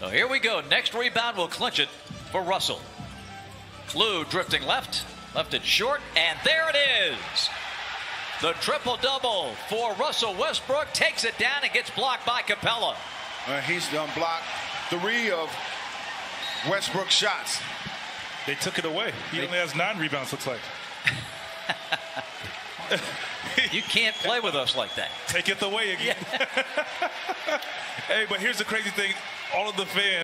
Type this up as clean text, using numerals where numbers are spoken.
So here we go. Next rebound will clinch it for Russell. Lou drifting left. Left it short. And there it is. The triple-double for Russell Westbrook. Takes it down and gets blocked by Capella. He's done blocked 3 of Westbrook's shots. They took it away. He only has 9 rebounds, looks like. You can't play with us like that. Take it away again. Yeah. Hey, but here's the crazy thing. All of the fans